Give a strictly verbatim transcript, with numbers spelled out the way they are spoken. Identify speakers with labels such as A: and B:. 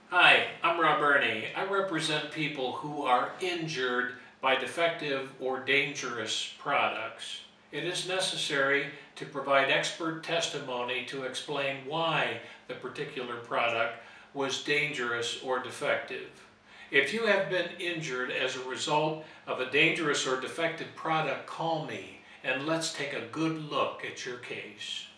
A: Hi, I'm Rob Erney. I represent people who are injured by defective or dangerous products. It is necessary to provide expert testimony to explain why the particular product was dangerous or defective. If you have been injured as a result of a dangerous or defective product, call me and let's take a good look at your case.